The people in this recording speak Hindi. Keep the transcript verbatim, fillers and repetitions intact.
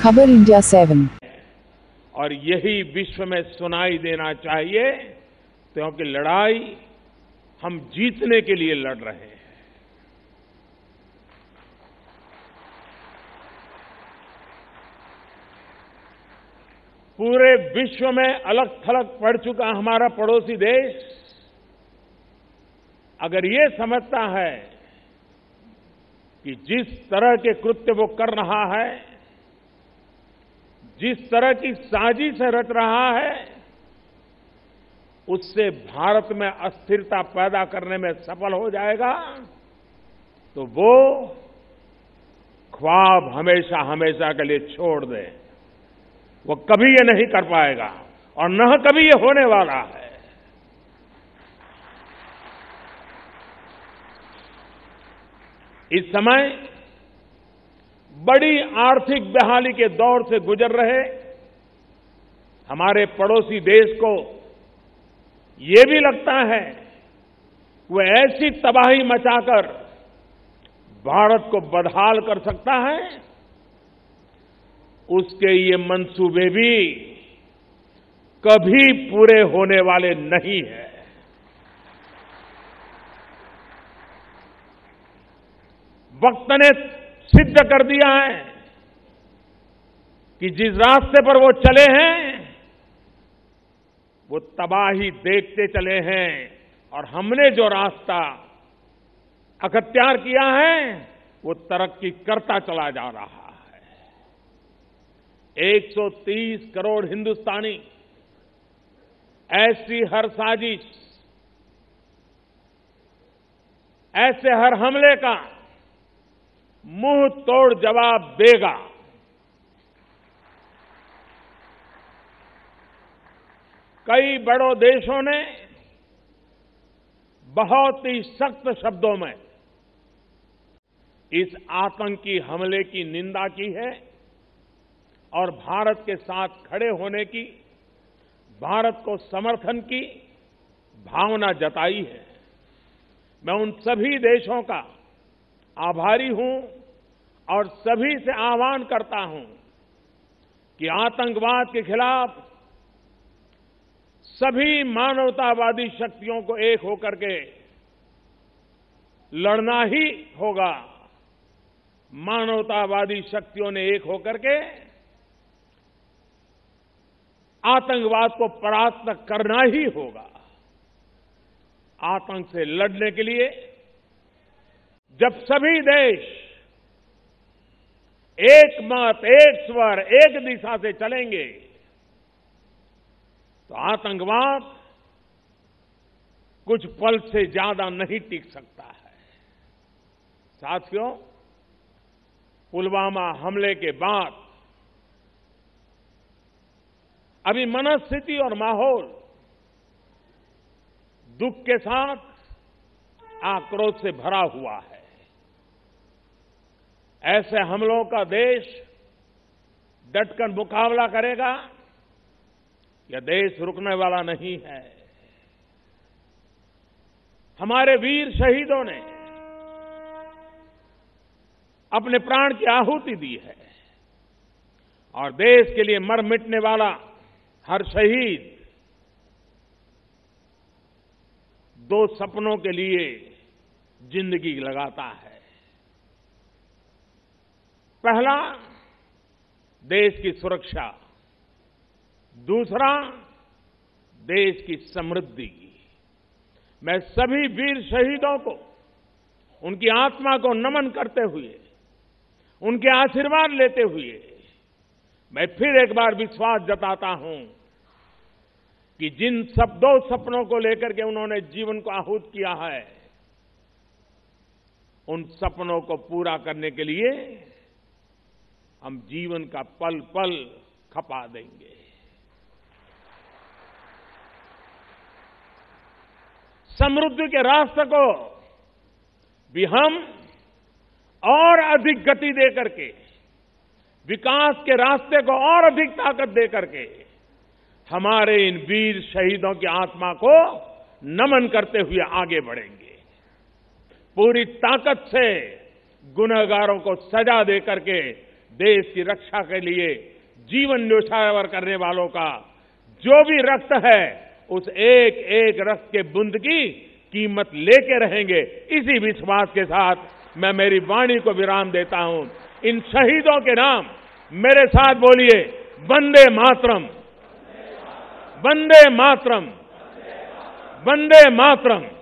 खबर इंडिया सेवन। और यही विश्व में सुनाई देना चाहिए, क्योंकि लड़ाई हम जीतने के लिए लड़ रहे हैं। पूरे विश्व में अलग थलग पड़ चुका हमारा पड़ोसी देश अगर ये समझता है कि जिस तरह के कृत्य वो कर रहा है, जिस तरह की साजिश रच रहा है, उससे भारत में अस्थिरता पैदा करने में सफल हो जाएगा, तो वो ख्वाब हमेशा हमेशा के लिए छोड़ दे। वो कभी ये नहीं कर पाएगा और न कभी ये होने वाला है। इस समय बड़ी आर्थिक बहाली के दौर से गुजर रहे हमारे पड़ोसी देश को ये भी लगता है वो ऐसी तबाही मचाकर भारत को बदहाल कर सकता है, उसके ये मंसूबे भी कभी पूरे होने वाले नहीं हैं। वक्त ने सिद्ध कर दिया है कि जिस रास्ते पर वो चले हैं वो तबाही देखते चले हैं, और हमने जो रास्ता अख्तियार किया है वो तरक्की करता चला जा रहा है। एक सौ तीस करोड़ हिंदुस्तानी ऐसी हर साजिश, ऐसे हर हमले का मुंह तोड़ जवाब देगा। कई बड़ों देशों ने बहुत ही सख्त शब्दों में इस आतंकी हमले की निंदा की है और भारत के साथ खड़े होने की, भारत को समर्थन की भावना जताई है। मैं उन सभी देशों का आभारी हूं और सभी से आह्वान करता हूं कि आतंकवाद के खिलाफ सभी मानवतावादी शक्तियों को एक होकर के लड़ना ही होगा। मानवतावादी शक्तियों ने एक होकर के आतंकवाद को परास्त करना ही होगा। आतंक से लड़ने के लिए जब सभी देश एक मत, एक स्वर, एक दिशा से चलेंगे तो आतंकवाद कुछ पल से ज्यादा नहीं टिक सकता है। साथियों, पुलवामा हमले के बाद अभी मनस्थिति और माहौल दुख के साथ आक्रोश से भरा हुआ है। ऐसे हमलों का देश डटकर मुकाबला करेगा, यह देश रुकने वाला नहीं है। हमारे वीर शहीदों ने अपने प्राण की आहुति दी है और देश के लिए मर मिटने वाला हर शहीद दो सपनों के लिए जिंदगी लगाता है। पहला, देश की सुरक्षा, दूसरा, देश की समृद्धि। मैं सभी वीर शहीदों को उनकी आत्मा को नमन करते हुए, उनके आशीर्वाद लेते हुए मैं फिर एक बार विश्वास जताता हूं कि जिन सब दो सपनों को लेकर के उन्होंने जीवन को आहूत किया है, उन सपनों को पूरा करने के लिए हम जीवन का पल पल खपा देंगे। समृद्धि के रास्ते को भी हम और अधिक गति दे करके, विकास के रास्ते को और अधिक ताकत दे करके हमारे इन वीर शहीदों की आत्मा को नमन करते हुए आगे बढ़ेंगे। पूरी ताकत से गुनहगारों को सजा दे करके देश की रक्षा के लिए जीवन न्यौछावर करने वालों का जो भी रक्त है, उस एक एक रक्त के बूंद की कीमत लेके रहेंगे। इसी विश्वास के साथ मैं मेरी वाणी को विराम देता हूं। इन शहीदों के नाम मेरे साथ बोलिए, वंदे मातरम, वंदे मातरम, वंदे मातरम।